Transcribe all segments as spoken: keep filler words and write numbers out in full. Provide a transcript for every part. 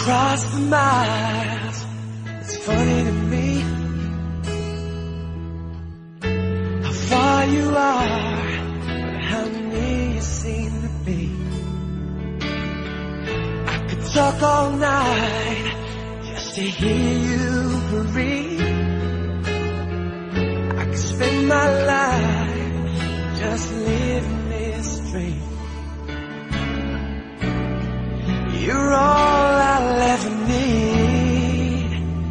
across the miles. It's funny to me how far you are, but how near you seem to be. I could talk all night just to hear you breathe. I could spend my life just living this dream. You're all I'll ever need.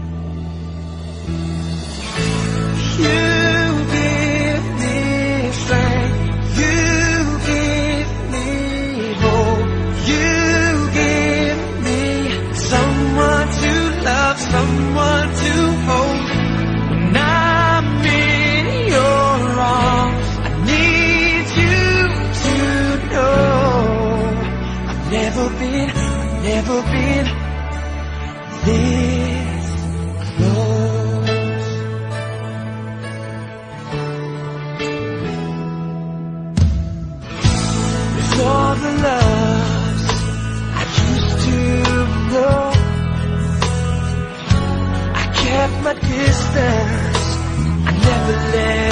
You give me strength. You give me hope. You give me someone to love, someone to hold. When I'm in your arms, I need you to know I've never been Never been this close. With all the loves I used to know, I kept my distance, I never let